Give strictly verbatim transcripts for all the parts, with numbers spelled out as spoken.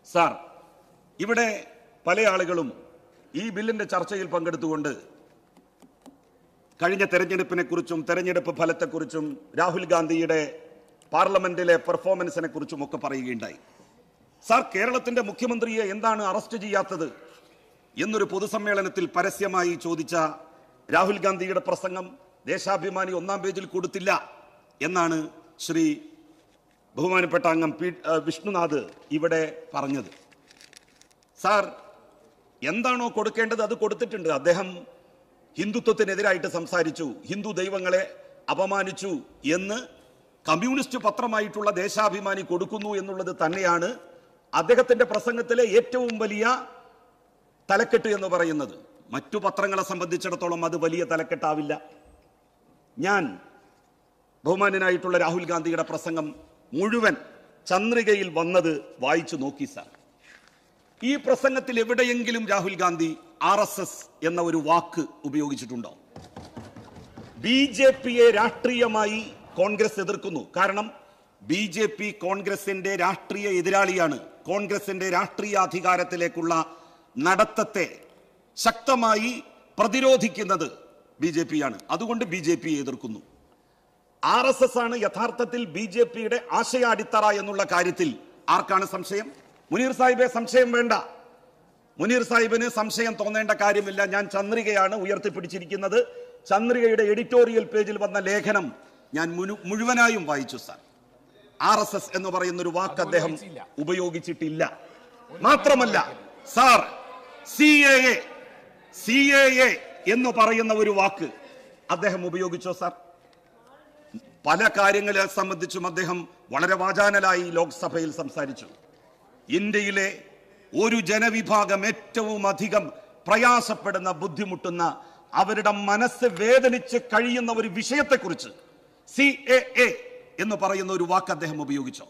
Sir, ഇവിടെ പല ആളുകളും ഈ ബില്ലിന്റെ ചർച്ചയിൽ പങ്കെടുത്തുകൊണ്ട് കഴിഞ്ഞ തെരഞ്ഞെടുപ്പിനെ കുറിച്ചും തെരഞ്ഞെടുപ്പ് ഫലത്തെക്കുറിച്ചും രാഹുൽ ഗാന്ധിയുടെ പാർലമെന്റിലെ പെർഫോമൻസിനെ കുറിച്ചും ഒക്കെ പറയുകയുണ്ടായി. സാർ, കേരളത്തിന്റെ മുഖ്യമന്ത്രിയെ എന്താണ് അറസ്റ്റ് ചെയ്യാത്തത് എന്നൊരു പൊതുസമ്മേളനത്തിൽ പരസ്യമായി ചോദിച്ച രാഹുൽ ഗാന്ധിയുടെ പ്രസംഗം ദേശാഭിമാനി ഒന്നാം പേജിൽ കൊടുത്തില്ല എന്നാണ് ശ്രീ ബഹുമാനപ്പെട്ട അംഗം പി വിഷ്ണുനാഥ് ഇവിടെ പറഞ്ഞത്. സാർ, എന്താണോ കൊടുക്കേണ്ടത് അത് കൊടുത്തിട്ടുണ്ട്. അദ്ദേഹം ഹിന്ദുത്വത്തിനെതിരായിട്ട് സംസാരിച്ചു, ഹിന്ദു ദൈവങ്ങളെ അപമാനിച്ചു എന്ന് കമ്മ്യൂണിസ്റ്റ് പത്രമായിട്ടുള്ള ദേശാഭിമാനി കൊടുക്കുന്നു എന്നുള്ളത് തന്നെയാണ് അദ്ദേഹത്തിന്റെ പ്രസംഗത്തിലെ ഏറ്റവും വലിയ തലക്കെട്ട് എന്ന് പറയുന്നത്. മറ്റു പത്രങ്ങളെ സംബന്ധിച്ചിടത്തോളം അത് വലിയ തലക്കെട്ടാവില്ല. ഞാൻ ബഹുമാന്യനായിട്ടുള്ള രാഹുൽ ഗാന്ധിയുടെ പ്രസംഗം മുഴുവൻ ചന്ദ്രികയിൽ വന്നത് വായിച്ചു നോക്കി. സാർ, ഈ പ്രസംഗത്തിൽ എവിടെയെങ്കിലും Rahul Gandhi R S S എന്ന ഒരു വാക്ക് ഉപയോഗിച്ചിട്ടുണ്ടോ? ബി ജെ പിയെ രാഷ്ട്രീയമായി കോൺഗ്രസ് എതിർക്കുന്നു. കാരണം ബി ജെ പി കോൺഗ്രസിന്റെ രാഷ്ട്രീയ എതിരാളിയാണ്. കോൺഗ്രസിന്റെ രാഷ്ട്രീയ അധികാരത്തിലേക്കുള്ള നടത്തത്തെ ശക്തമായി പ്രതിരോധിക്കുന്നത് ബി ജെ പി ആണ്. അതുകൊണ്ട് ബി ജെ പിയെ എതിർക്കുന്നു. ആർ എസ് എസ് ആണ് യഥാർത്ഥത്തിൽ ബി ജെ പിയുടെ ആശയ അടിത്തറ എന്നുള്ള കാര്യത്തിൽ ആർക്കാണ് സംശയം? മുനീർ സാഹിബെ, സംശയം വേണ്ട. മുനീർ സാഹിബിന് സംശയം തോന്നേണ്ട കാര്യമില്ല. ഞാൻ ചന്ദ്രികയാണ് ഉയർത്തിപ്പിടിച്ചിരിക്കുന്നത്. ചന്ദ്രികയുടെ എഡിറ്റോറിയൽ പേജിൽ വന്ന ലേഖനം ഞാൻ മുഴുവനായും വായിച്ചു. സാർ, ആർ എസ് എസ് എന്ന് പറയുന്ന ഒരു വാക്ക് അദ്ദേഹം ഉപയോഗിച്ചിട്ടില്ല. മാത്രമല്ല sir, C A A C A A എന്ന് പറയുന്ന ഒരു വാക്ക് അദ്ദേഹം ഉപയോഗിച്ചോ? സാർ, പല കാര്യങ്ങളെ സംബന്ധിച്ചും അദ്ദേഹം വളരെ വാചാനലായി ലോക്സഭയിൽ സംസാരിച്ചു. ഇന്ത്യയിലെ ഒരു ജനവിഭാഗം ഏറ്റവും അധികം പ്രയാസപ്പെടുന്ന, ബുദ്ധിമുട്ടുന്ന, അവരുടെ മനസ്സ് വേദനിച്ച് കഴിയുന്ന ഒരു വിഷയത്തെക്കുറിച്ച് സി എ എ എന്ന് പറയുന്ന ഒരു വാക്ക് അദ്ദേഹം ഉപയോഗിച്ചോ?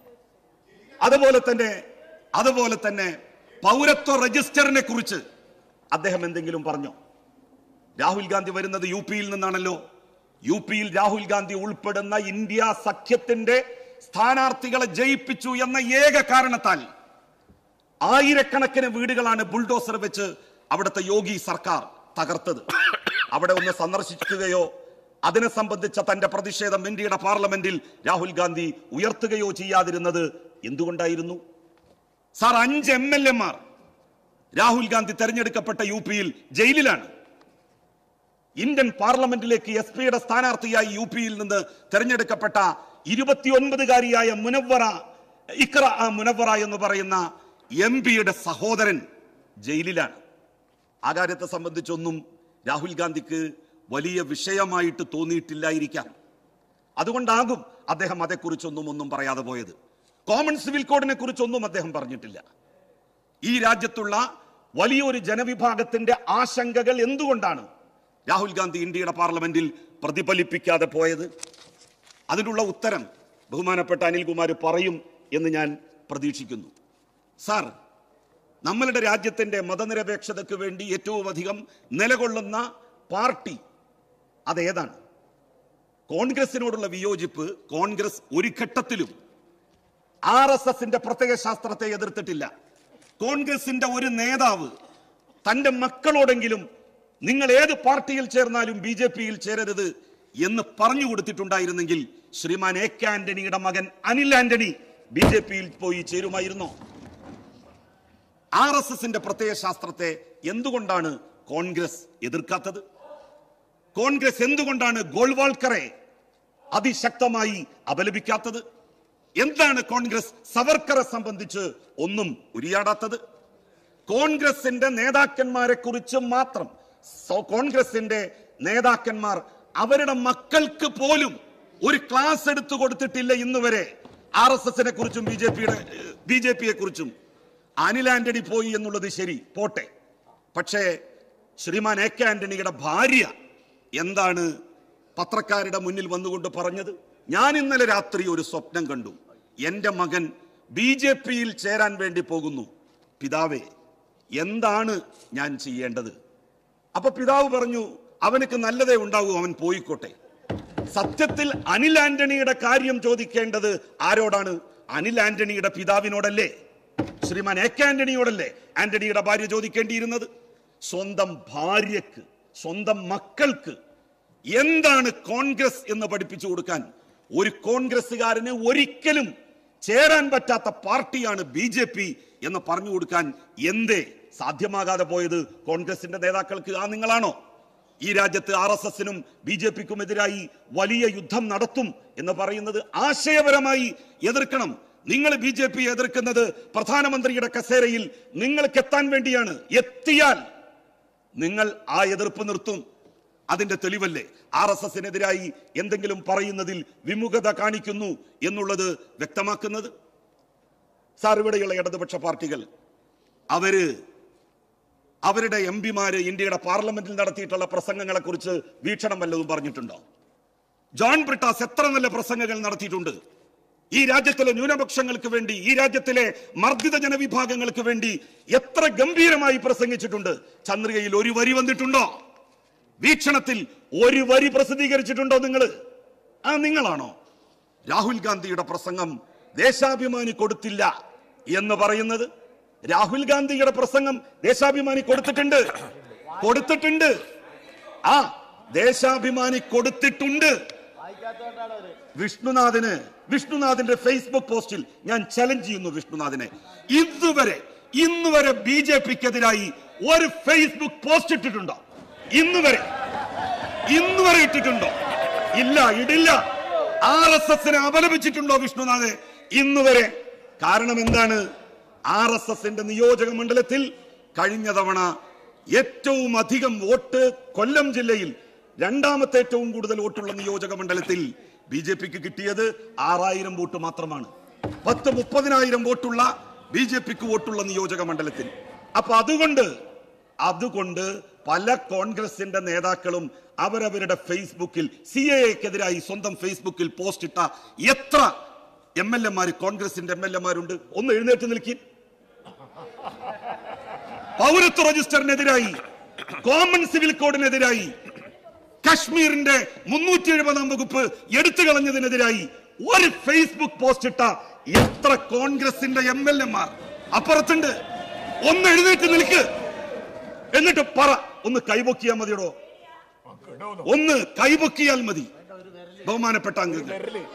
അതുപോലെ തന്നെ അതുപോലെ തന്നെ പൗരത്വ രജിസ്റ്ററിനെ കുറിച്ച് അദ്ദേഹം എന്തെങ്കിലും പറഞ്ഞോ? രാഹുൽ ഗാന്ധി വരുന്നത് യു പിയിൽ നിന്നാണല്ലോ. യു പിയിൽ രാഹുൽ ഗാന്ധി ഉൾപ്പെടുന്ന ഇന്ത്യ സഖ്യത്തിന്റെ സ്ഥാനാർത്ഥികളെ ജയിപ്പിച്ചു എന്ന ഏക കാരണത്താൽ ആയിരക്കണക്കിന് വീടുകളാണ് ബുൾഡോസർ വെച്ച് അവിടുത്തെ യോഗി സർക്കാർ തകർത്തത്. അവിടെ ഒന്ന് സന്ദർശിക്കുകയോ അതിനെ സംബന്ധിച്ച തന്റെ പ്രതിഷേധം ഇന്ത്യയുടെ പാർലമെന്റിൽ രാഹുൽ ഗാന്ധി ഉയർത്തുകയോ ചെയ്യാതിരുന്നത് എന്തുകൊണ്ടായിരുന്നു? സാർ, അഞ്ച് എം എൽ എമാർ രാഹുൽ ഗാന്ധി തെരഞ്ഞെടുക്കപ്പെട്ട യു പിയിൽ ജയിലിലാണ്. ഇന്ത്യൻ പാർലമെന്റിലേക്ക് എസ് പിയുടെ സ്ഥാനാർത്ഥിയായി യു പിയിൽ നിന്ന് തെരഞ്ഞെടുക്കപ്പെട്ട ഇരുപത്തിയൊൻപതുകാരിയായ മുനവ്വറ ഇക്ര മുനവ്വറ എന്ന് പറയുന്ന എം പിയുടെ സഹോദരൻ ജയിലിലാണ്. ആ കാര്യത്തെ സംബന്ധിച്ചൊന്നും രാഹുൽ ഗാന്ധിക്ക് വലിയ വിഷയമായിട്ട് തോന്നിയിട്ടില്ലായിരിക്കാം. അതുകൊണ്ടാകും അദ്ദേഹം അതേക്കുറിച്ചൊന്നും ഒന്നും പറയാതെ പോയത്. കോമൺ സിവിൽ കോഡിനെ കുറിച്ചൊന്നും അദ്ദേഹം പറഞ്ഞിട്ടില്ല. ഈ രാജ്യത്തുള്ള വലിയൊരു ജനവിഭാഗത്തിന്റെ ആശങ്കകൾ എന്തുകൊണ്ടാണ് രാഹുൽ ഗാന്ധി ഇന്ത്യയുടെ പാർലമെന്റിൽ പ്രതിഫലിപ്പിക്കാതെ പോയത്? അതിനുള്ള ഉത്തരം ബഹുമാനപ്പെട്ട അനിൽകുമാർ പറയും എന്ന് ഞാൻ പ്രതീക്ഷിക്കുന്നു. സാർ, നമ്മളുടെ രാജ്യത്തിന്റെ മതനിരപേക്ഷതയ്ക്ക് വേണ്ടി ഏറ്റവും അധികം നിലകൊള്ളുന്ന പാർട്ടി അതേതാണ്? കോൺഗ്രസിനോടുള്ള വിയോജിപ്പ് കോൺഗ്രസ് ഒരു ഘട്ടത്തിലും ആർ എസ് എസിന്റെ പ്രത്യയ ശാസ്ത്രത്തെ എതിർത്തിട്ടില്ല. കോൺഗ്രസിന്റെ ഒരു നേതാവ് തന്റെ മക്കളോടെങ്കിലും നിങ്ങൾ ഏത് പാർട്ടിയിൽ ചേർന്നാലും ബി ജെ പിയിൽ ചേരരുത് എന്ന് പറഞ്ഞു കൊടുത്തിട്ടുണ്ടായിരുന്നെങ്കിൽ ശ്രീമാൻ എ കെ ആന്റണിയുടെ മകൻ അനിൽ ആന്റണി ബി ജെ പിയിൽ പോയി ചേരുമായിരുന്നോ? ആർ എസ് എസിന്റെ പ്രത്യയ ശാസ്ത്രത്തെ എന്തുകൊണ്ടാണ് കോൺഗ്രസ് എതിർക്കാത്തത്? കോൺഗ്രസ് എന്തുകൊണ്ടാണ് ഗോൾവാൾക്കറെ അതിശക്തമായി അപലപിക്കാത്തത്? എന്താണ് കോൺഗ്രസ് സവർക്കറെ സംബന്ധിച്ച് ഒന്നും ഉരിയാടാത്തത്? കോൺഗ്രസിന്റെ നേതാക്കന്മാരെ കുറിച്ച് മാത്രം കോൺഗ്രസിന്റെ നേതാക്കന്മാർ അവരുടെ മക്കൾക്ക് പോലും ഒരു ക്ലാസ് എടുത്തു കൊടുത്തിട്ടില്ല ഇന്ന് വരെ. ആർ എസ് എസിനെ കുറിച്ചും ബി ജെ പിയുടെ ബി ജെ പിയെ കുറിച്ചും. അനിൽ ആന്റണി പോയി എന്നുള്ളത് ശരി, പോട്ടെ. പക്ഷേ ശ്രീമാൻ എ കെ ആന്റണിയുടെ ഭാര്യ എന്താണ് പത്രക്കാരുടെ മുന്നിൽ വന്നുകൊണ്ട് പറഞ്ഞത്? ഞാൻ ഇന്നലെ രാത്രി ഒരു സ്വപ്നം കണ്ടു. എന്റെ മകൻ ബി ജെ പിയിൽ ചേരാൻ വേണ്ടി പോകുന്നു. പിതാവേ, എന്താണ് ഞാൻ ചെയ്യേണ്ടത്? അപ്പൊ പിതാവ് പറഞ്ഞു, അവനക്ക് നല്ലതേ ഉണ്ടാവൂ, അവൻ പോയിക്കോട്ടെ. സത്യത്തിൽ അനിൽ ആന്റണിയുടെ കാര്യം ചോദിക്കേണ്ടത് ആരോടാണ്? അനിൽ ആന്റണിയുടെ പിതാവിനോടല്ലേ? ശ്രീമാൻ എ കെ ആന്റണിയോടല്ലേ ആന്റണിയുടെ ഭാര്യ ചോദിക്കേണ്ടിയിരുന്നത്? സ്വന്തം ഭാര്യക്ക്, സ്വന്തം മക്കൾക്ക് എന്താണ് കോൺഗ്രസ് എന്ന് പഠിപ്പിച്ചു കൊടുക്കാൻ ഒരു കോൺഗ്രസ്സുകാരന് ഒരിക്കലും ചേരാൻ പറ്റാത്ത പാർട്ടിയാണ് ബി ജെ പി എന്ന് പറഞ്ഞു കൊടുക്കാൻ എന്തേ സാധ്യമാകാതെ പോയത് കോൺഗ്രസിന്റെ നേതാക്കൾക്ക്? ആ നിങ്ങളാണോ ഈ രാജ്യത്ത് ആർ എസ് എസിനും ബി ജെ പിക്കും എതിരായി വലിയ യുദ്ധം നടത്തും എന്ന് പറയുന്നത്? ആശയപരമായി എതിർക്കണം. നിങ്ങൾ ബി ജെ പി എതിർക്കുന്നത് പ്രധാനമന്ത്രിയുടെ കസേരയിൽ നിങ്ങൾക്ക് എത്താൻ വേണ്ടിയാണ്. എത്തിയാൽ നിങ്ങൾ ആ എതിർപ്പ് നിർത്തും. അതിന്റെ തെളിവല്ലേ ആർ എസ് എസിനെതിരായി എന്തെങ്കിലും പറയുന്നതിൽ വിമുഖത കാണിക്കുന്നു എന്നുള്ളത് വ്യക്തമാക്കുന്നത്? സാർ, ഇവിടെയുള്ള ഇടതുപക്ഷ പാർട്ടികൾ അവര് അവരുടെ എം പിമാര് ഇന്ത്യയുടെ പാർലമെന്റിൽ നടത്തിയിട്ടുള്ള പ്രസംഗങ്ങളെ കുറിച്ച് വീക്ഷണം വല്ലതും പറഞ്ഞിട്ടുണ്ടോ? ജോൺ ബ്രിട്ടാസ് എത്ര നല്ല പ്രസംഗങ്ങൾ നടത്തിയിട്ടുണ്ട്. ഈ രാജ്യത്തിലെ ന്യൂനപക്ഷങ്ങൾക്ക് വേണ്ടി, ഈ രാജ്യത്തിലെ മർദ്ദിത ജനവിഭാഗങ്ങൾക്ക് വേണ്ടി എത്ര ഗംഭീരമായി പ്രസംഗിച്ചിട്ടുണ്ട്. ചന്ദ്രികയിൽ ഒരു വരി വന്നിട്ടുണ്ടോ? വീക്ഷണത്തിൽ ഒരു വരി പ്രസിദ്ധീകരിച്ചിട്ടുണ്ടോ നിങ്ങൾ? ആ നിങ്ങളാണോ രാഹുൽ ഗാന്ധിയുടെ പ്രസംഗം ദേശാഭിമാനി കൊടുത്തില്ല എന്ന് പറയുന്നത്? രാഹുൽ ഗാന്ധിയുടെ പ്രസംഗം ദേശാഭിമാനി കൊടുത്തിട്ടുണ്ട് കൊടുത്തിട്ടുണ്ട് ആ ദേശാഭിമാനി കൊടുത്തിട്ടുണ്ട്. വിഷ്ണുനാഥിന് വിഷ്ണുനാഥിന്റെ ഫേസ്ബുക്ക് പോസ്റ്റിൽ ഞാൻ ചലഞ്ച് ചെയ്യുന്നു വിഷ്ണുനാഥിനെ. ഇതുവരെ ഇന്നുവരെ ബി ജെ പിക്കെതിരായി ഒരു ഫേസ്ബുക്ക് പോസ്റ്റ് ഇട്ടിട്ടുണ്ടോ? ഇന്നുവരെ ഇന്നുവരെ ഇട്ടിട്ടുണ്ടോ? ഇല്ല, ഇടില്ല. ആർ എസ് എസിനെ അപലപിച്ചിട്ടുണ്ടോ വിഷ്ണുനാഥ്? ഇന്നുവരെ. കാരണം എന്താണ്? ആർ എസ് എസിന്റെ നിയോജക മണ്ഡലത്തിൽ കഴിഞ്ഞ തവണ ഏറ്റവും അധികം വോട്ട് കൊല്ലം ജില്ലയിൽ രണ്ടാമത്തെ ഏറ്റവും കൂടുതൽ വോട്ടുള്ള നിയോജക മണ്ഡലത്തിൽ ബി ജെ പിക്ക് കിട്ടിയത് ആറായിരം വോട്ട് മാത്രമാണ്. പത്ത് മുപ്പതിനായിരം വോട്ടുള്ള ബി ജെ പിക്ക് വോട്ടുള്ള നിയോജക മണ്ഡലത്തിൽ. അപ്പൊ അതുകൊണ്ട് അതുകൊണ്ട് പല കോൺഗ്രസിന്റെ നേതാക്കളും അവരവരുടെ ഫേസ്ബുക്കിൽ സി എ എക്കെതിരായി സ്വന്തം ഫേസ്ബുക്കിൽ പോസ്റ്റ് ഇട്ട എത്ര എം എൽ എമാര്, കോൺഗ്രസിന്റെ എം എൽ എമാരുണ്ട്? ഒന്ന് എഴുന്നേറ്റ് നിൽക്കി. പൗരത്വ രജിസ്റ്ററിനെതിരായി, കോമൺ സിവിൽ കോഡിനെതിരായി, കശ്മീരിന്റെ മുന്നൂറ്റി എഴുപതാം വകുപ്പ് എടുത്തു കളഞ്ഞതിനെതിരായി ഒരു ഫേസ്ബുക്ക് പോസ്റ്റ് ഇട്ട എത്ര കോൺഗ്രസിന്റെ എം എൽ എമാർ അപ്പുറത്തുണ്ട്? ഒന്ന് എഴുന്നേറ്റ് നിൽക്ക്. എന്നിട്ട് പറ. ഒന്ന് കൈപൊക്കിയാൽ മതിയോ? ഒന്ന് കൈപൊക്കിയാൽ മതി. ബഹുമാനപ്പെട്ട അംഗങ്ങൾ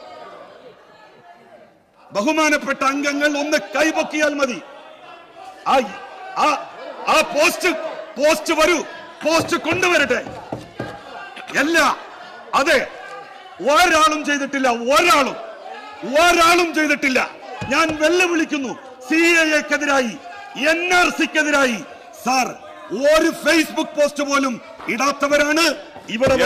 ബഹുമാനപ്പെട്ട അംഗങ്ങൾ ഒന്ന് കൈപൊക്കിയാൽ മതി. ആ പോസ്റ്റ് പോസ്റ്റ് വരൂ, പോസ്റ്റ് കൊണ്ടുവരട്ടെ. അല്ല, അതെ, ഒരാളും ചെയ്തിട്ടില്ല. ഒരാളും ഒരാളും ചെയ്തിട്ടില്ല. ഞാൻ വെല്ലുവിളിക്കുന്നു. സി എ എക്കെതിരായി, എൻ ആർ സിക്കെതിരായി സാർ ഒരു ഫേസ്ബുക്ക് പോസ്റ്റ് പോലും ഇടാത്തവരാണ് ഇവിടെ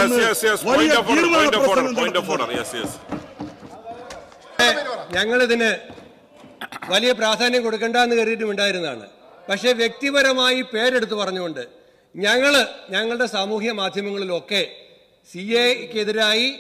ഞങ്ങൾ ഇതിന് വലിയ പ്രാധാന്യം കൊടുക്കേണ്ടെന്ന് കരുതിയിട്ടുണ്ടായിരുന്നതാണ്. പക്ഷേ വ്യക്തിപരമായി പേരെടുത്ത് പറഞ്ഞുകൊണ്ട് ഞങ്ങള് ഞങ്ങളുടെ സാമൂഹ്യ മാധ്യമങ്ങളിലൊക്കെ സി എക്കെതിരായി,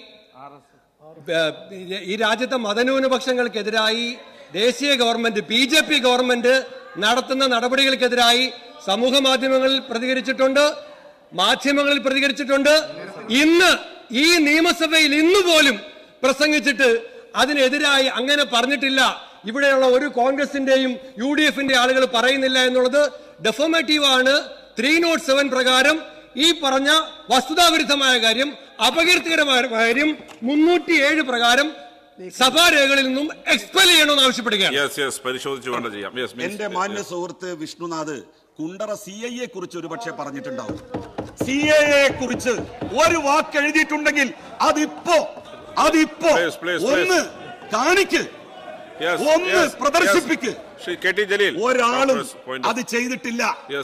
ഈ രാജ്യത്തെ മതന്യൂനപക്ഷങ്ങൾക്കെതിരായി ദേശീയ government, B J P government നടത്തുന്ന നടപടികൾക്കെതിരായി സമൂഹ മാധ്യമങ്ങളിൽ പ്രതികരിച്ചിട്ടുണ്ട്, മാധ്യമങ്ങളിൽ പ്രതികരിച്ചിട്ടുണ്ട്. ഇന്ന് ഈ നിയമസഭയിൽ ഇന്ന് പോലും പ്രസംഗിച്ചിട്ട് അതിനെതിരായി അങ്ങനെ പറഞ്ഞിട്ടില്ല. ഇവിടെയുള്ള ഒരു കോൺഗ്രസിന്റെയും യു ഡി എഫിന്റെ ആളുകൾ പറയുന്നില്ല എന്നുള്ളത് ഡെഫോമേറ്റീവ് ആണ്. ത്രീ നോട്ട് സെവൻ പ്രകാരം ഈ പറഞ്ഞ വസ്തുതാവിരുദ്ധമായ കാര്യം, അപകീർത്തികരമായ കാര്യം മുന്നൂറ്റി ഏഴ് പ്രകാരം സഭാരേഖകളിൽ നിന്നും എക്സ്പെൽ ചെയ്യണമെന്ന് ആവശ്യപ്പെടുകയാണ്. എന്റെ മാന്യ സുഹൃത്ത് Vishnunath Kundara C I A കുറിച്ച് ഒരുപക്ഷെ പറഞ്ഞിട്ടുണ്ടാവും. സി എ എ കുറിച്ച് ഒരു വാക്ക് എഴുതിയിട്ടുണ്ടെങ്കിൽ അതിപ്പോ അതിപ്പോ ഒന്ന് കാണിക്ക്, ഒന്ന് പ്രദർശിപ്പിക്ക്. ഒരാളും അത് ചെയ്തിട്ടില്ല.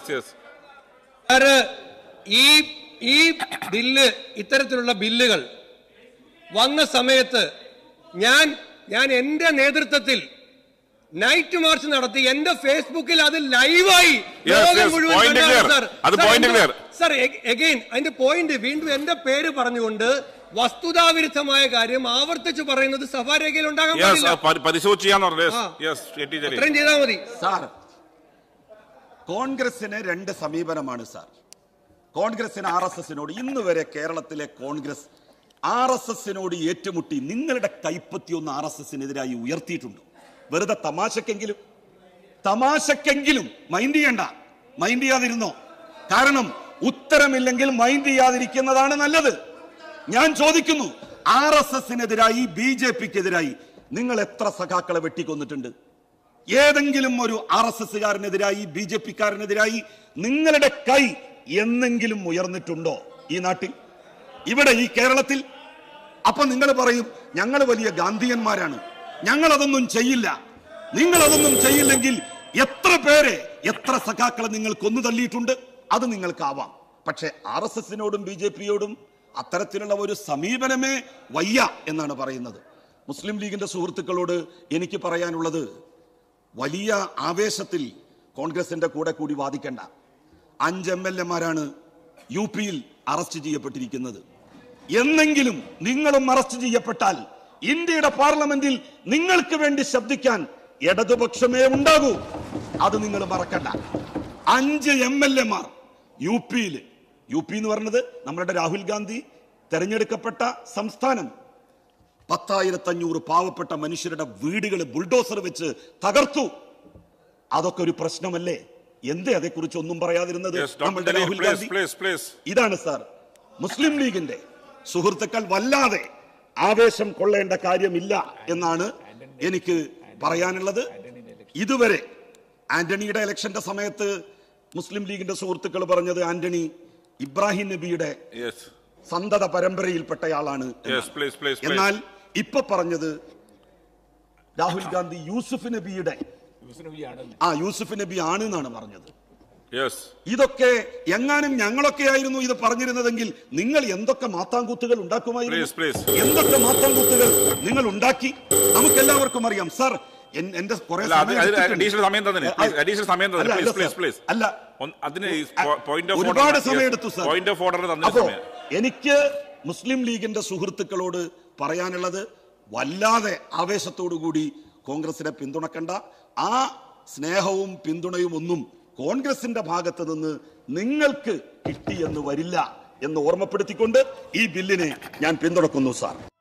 ഈ ഈ ബില്ല്, ഇത്തരത്തിലുള്ള ബില്ലുകൾ വന്ന സമയത്ത് ഞാൻ ഞാൻ എന്റെ നേതൃത്വത്തിൽ നൈറ്റ് മാർച്ച് നടത്തി. എന്റെ ഫേസ്ബുക്കിൽ അത് ലൈവായി സർ. എഗെയിൻ അതിന്റെ പോയിന്റ് വീണ്ടും എന്റെ പേര് പറഞ്ഞുകൊണ്ട് വസ്തുതാവിരുദ്ധമായ കാര്യം ആവർത്തിച്ച് പറയുന്നത് സഭാരേഖയിൽ ഉണ്ടാകാൻ ചെയ്താൽ മതി സാർ. കോൺഗ്രസിന് രണ്ട് സമീപനമാണ് സാർ. കോൺഗ്രസിന് ആർ എസ് എസിനോട് ഇന്ന് വരെ കേരളത്തിലെ കോൺഗ്രസ് ആർ എസ് എസിനോട് ഏറ്റുമുട്ടി നിങ്ങളുടെ കൈപ്പത്തി ഒന്ന് ആർ എസ് എസിനെതിരായി ഉയർത്തിയിട്ടുണ്ടോ? വെറുതെ തമാശക്കെങ്കിലും. തമാശക്കെങ്കിലും മൈൻഡ് ചെയ്യണ്ട, മൈൻഡ് ചെയ്യാതിരുന്നോ. കാരണം ഉത്തരമില്ലെങ്കിൽ മൈൻഡ് ചെയ്യാതിരിക്കുന്നതാണ് നല്ലത്. ഞാൻ ചോദിക്കുന്നു, ആർ എസ് എസിനെതിരായി ബി ജെ പിക്കെതിരായി നിങ്ങൾ എത്ര സഖാക്കളെ വെട്ടിക്കൊന്നിട്ടുണ്ട്? ഏതെങ്കിലും ഒരു ആർ എസ് എസ്സുകാരനെതിരായി ബി ജെ പിക്കാരനെതിരായി നിങ്ങളുടെ കൈ എന്നെങ്കിലും ഉയർന്നിട്ടുണ്ടോ ഈ നാട്ടിൽ, ഇവിടെ ഈ കേരളത്തിൽ? അപ്പൊ നിങ്ങൾ പറയും ഞങ്ങൾ വലിയ ഗാന്ധിയന്മാരാണ്, ഞങ്ങൾ അതൊന്നും ചെയ്യില്ല. നിങ്ങൾ അതൊന്നും ചെയ്യില്ലെങ്കിൽ എത്ര പേരെ, എത്ര സഖാക്കളെ നിങ്ങൾ കൊന്നു തള്ളിയിട്ടുണ്ട്? അത് നിങ്ങൾക്കാവാം. പക്ഷെ ആർ എസ് എസിനോടും ബി ജെ പിയോടും അത്തരത്തിലുള്ള ഒരു സമീപനമേ വയ്യ എന്നാണ് പറയുന്നത്. മുസ്ലിം ലീഗിന്റെ സുഹൃത്തുക്കളോട് എനിക്ക് പറയാനുള്ളത്, വലിയ ആവേശത്തിൽ കോൺഗ്രസിന്റെ കൂടെ കൂടി വാദിക്കേണ്ട. അഞ്ച് എം എൽ എമാരാണ് യു പിയിൽ അറസ്റ്റ് ചെയ്യപ്പെട്ടിരിക്കുന്നത്. എന്നെങ്കിലും നിങ്ങളും അറസ്റ്റ് ചെയ്യപ്പെട്ടാൽ ഇന്ത്യയുടെ പാർലമെന്റിൽ നിങ്ങൾക്ക് വേണ്ടി ശബ്ദിക്കാൻ ഇടതുപക്ഷമേ ഉണ്ടാകൂ. അത് നിങ്ങൾ മറക്കണ്ട. അഞ്ച് എം എൽ എമാർ യു പിയിൽ, യു പി എന്ന് പറഞ്ഞത് നമ്മളുടെ രാഹുൽ ഗാന്ധി തെരഞ്ഞെടുക്കപ്പെട്ട സംസ്ഥാനം. പത്തായിരത്തി അഞ്ഞൂറ് പാവപ്പെട്ട മനുഷ്യരുടെ വീടുകൾ ബുൾഡോസർ വെച്ച് തകർത്തു. അതൊക്കെ ഒരു പ്രശ്നമല്ലേ? എന്തേ അതേക്കുറിച്ച് ഒന്നും പറയാതിരുന്നത് നമ്മളുടെ രാഹുൽ ഗാന്ധി? ഇതാണ് സാർ മുസ്ലിം ലീഗിന്റെ സുഹൃത്തുക്കൾ വല്ലാതെ ആവേശം കൊള്ളേണ്ട കാര്യമില്ല എന്നാണ് എനിക്ക് പറയാനുള്ളത്. ഇതുവരെ ആന്റണിയുടെ ഇലക്ഷന്റെ സമയത്ത് മുസ്ലിം ലീഗിന്റെ സുഹൃത്തുക്കൾ പറഞ്ഞത് ആന്റണി ഇബ്രാഹിം നബിയുടെ സന്തത പരമ്പരയിൽപ്പെട്ടയാളാണ്. എന്നാൽ ഇപ്പൊ പറഞ്ഞത് രാഹുൽ ഗാന്ധി യൂസുഫ് നബിയുടെ ആ യൂസുഫ് നബി ആണ് എന്നാണ് പറഞ്ഞത്. ഇതൊക്കെ എങ്ങാനും ഞങ്ങളൊക്കെ ആയിരുന്നു ഇത് പറഞ്ഞിരുന്നതെങ്കിൽ നിങ്ങൾ എന്തൊക്കെ മാത്താങ്കൂത്തുകൾ ഉണ്ടാക്കുമായിരുന്നു, എന്തൊക്കെ മാത്താങ്കൂത്തുകൾ നിങ്ങൾ ഉണ്ടാക്കി നമുക്കെല്ലാവർക്കും അറിയാം. സാർ എന്റെ ഒരുപാട് സമയമെടുത്തു സാർ. അപ്പോ എനിക്ക് മുസ്ലിം ലീഗിന്റെ സുഹൃത്തുക്കളോട് പറയാനുള്ളത്, വല്ലാതെ ആവേശത്തോടു കൂടി കോൺഗ്രസിനെ പിന്തുണക്കണ്ട. ആ സ്നേഹവും പിന്തുണയും ഒന്നും കോൺഗ്രസിന്റെ ഭാഗത്ത് നിന്ന് നിങ്ങൾക്ക് കിട്ടിയെന്ന് വരില്ല എന്ന് ഓർമ്മപ്പെടുത്തിക്കൊണ്ട് ഈ ബില്ലിനെ ഞാൻ പിന്തുണക്കുന്നു സാർ.